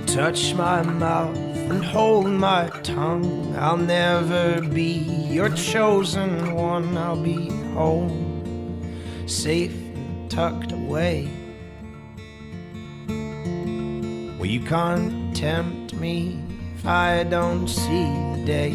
touch my mouth and hold my tongue. I'll never be your chosen one. I'll be home, safe and tucked away, where you can't tempt me if I don't see the day.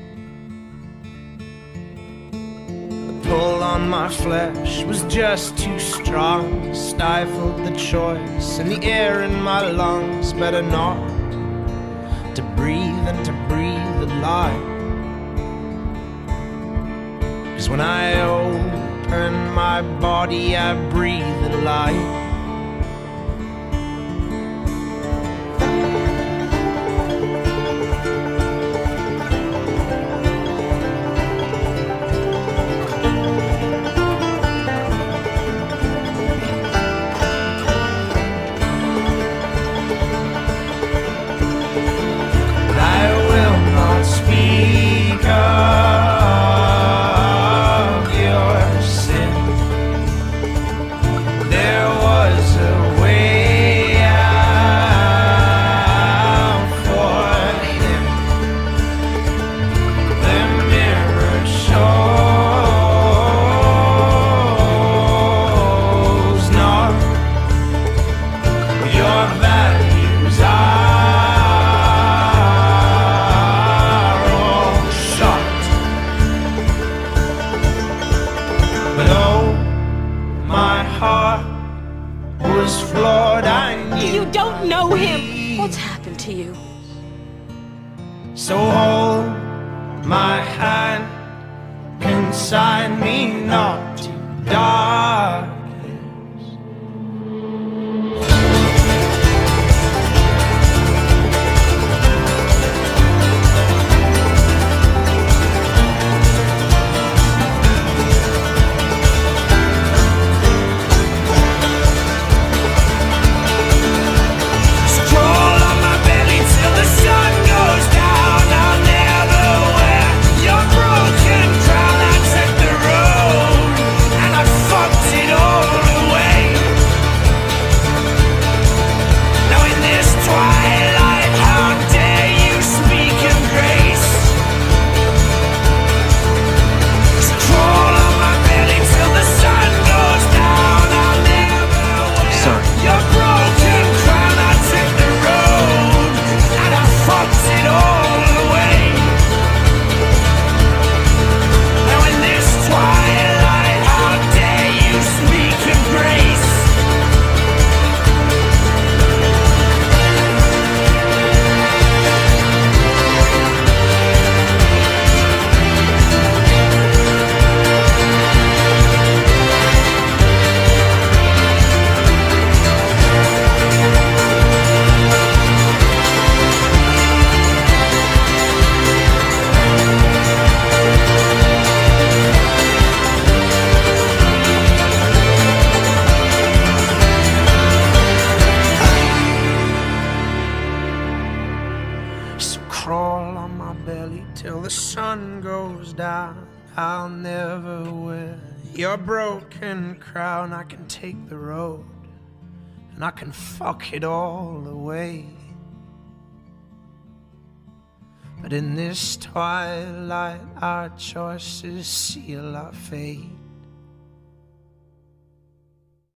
The pull on my flesh was just too strong, stifled the choice in the air in my lungs. Better not to breathe and to breathe a lie, 'cause when I open my body I breathe a light. You don't know him. What's happened to you? So hold my hand, consign me not to darkness. Crawl on my belly till the sun goes down. I'll never wear your broken crown. I can take the road and I can fuck it all away, but in this twilight our choices seal our fate.